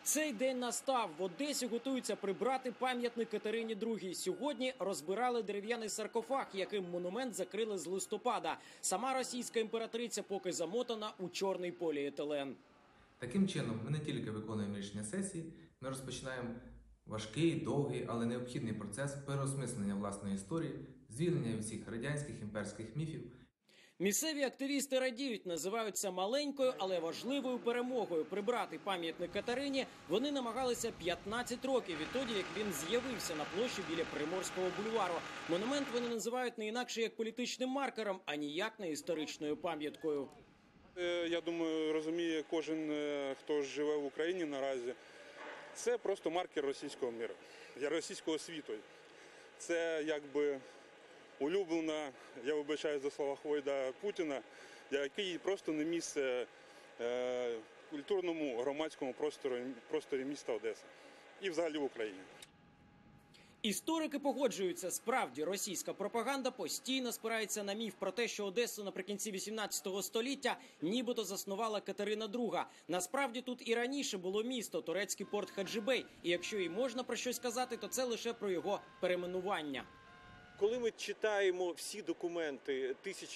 Цей день настав. В Одесі готуються прибрати пам'ятник Катерині II. Сьогодні розбирали дерев'яний саркофаг, яким монумент закрили з листопада. Сама російська імператриця поки замотана у чорний поліетилен. Таким чином, ми не тільки виконуємо рішення сесії, ми розпочинаємо важкий, довгий, але необхідний процес переосмислення власної історії, звільнення від всіх радянських імперських міфів. Місцеві активісти радіють, називають це маленькою, але важливою перемогою. Прибрати пам'ятник Катерині вони намагалися 15 років відтоді, як він з'явився на площі біля Приморського бульвару. Монумент вони називають не інакше як політичним маркером, а ніяк не історичною пам'яткою. Я думаю, розуміє кожен, хто живе в Україні наразі. Це просто маркер російського миру, російського світу. Це якби улюблена, я вибачаю за слова Хвойда, Путіна, який просто не місце в культурному громадському просторі міста Одеса і взагалі в Україні. Історики погоджуються, справді російська пропаганда постійно спирається на міф про те, що Одесу наприкінці 18 століття нібито заснувала Катерина II. Насправді тут і раніше було місто, турецький порт Хаджибей, і якщо і можна про щось казати, то це лише про його перейменування. Коли ми читаємо всі документи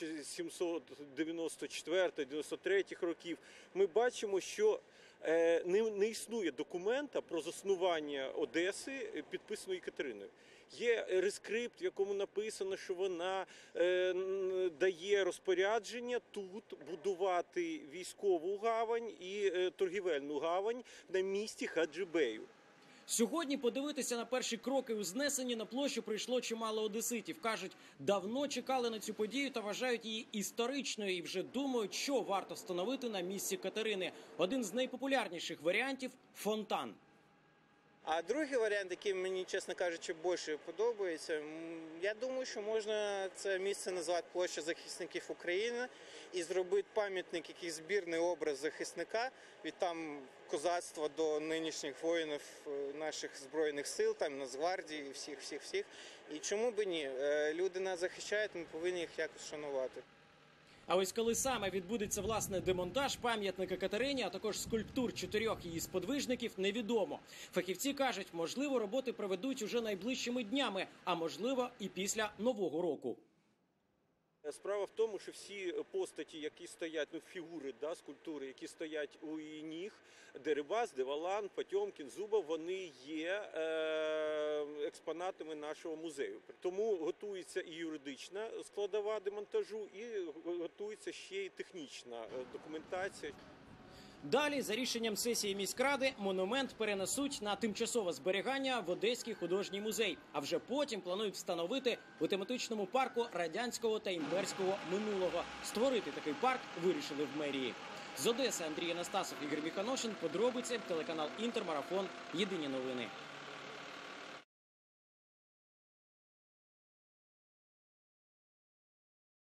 1794-93 років, ми бачимо, що не існує документа про заснування Одеси, підписаної Катериною. Є рескрипт, в якому написано, що вона дає розпорядження тут будувати військову гавань і торгівельну гавань на місті Хаджибею. Сьогодні подивитися на перші кроки у знесенні на площу прийшло чимало одеситів. Кажуть, давно чекали на цю подію та вважають її історичною і вже думають, що варто встановити на місці Катерини. Один з найпопулярніших варіантів – фонтан. А другий варіант, який мені, чесно кажучи, більше подобається, я думаю, що можна це місце назвати площа захисників України і зробити пам'ятник, який збірний образ захисника, від там козацтва до нинішніх воїнів наших Збройних сил, там Нацгвардії, всіх. І чому б ні? Люди нас захищають, ми повинні їх якось шанувати. А ось коли саме відбудеться, власне, демонтаж пам'ятника Катерині, а також скульптур 4 її сподвижників, невідомо. Фахівці кажуть, можливо, роботи проведуть уже найближчими днями, а можливо і після Нового року. Справа в тому, що всі постаті, які стоять, фігури, скульптури, які стоять у її ніг, Дерибас, Деволан, Потьомкін, Зубов, вони є експонатами нашого музею. Тому готується і юридична складова демонтажу, і готується ще й технічна документація. Далі, за рішенням сесії міськради, монумент перенесуть на тимчасове зберігання в Одеський художній музей. А вже потім планують встановити у тематичному парку радянського та імперського минулого. Створити такий парк вирішили в мерії. З Одеси Андрій Анастасов, Ігор Міханошин. Подробиці, телеканал Інтермарафон. Єдині новини.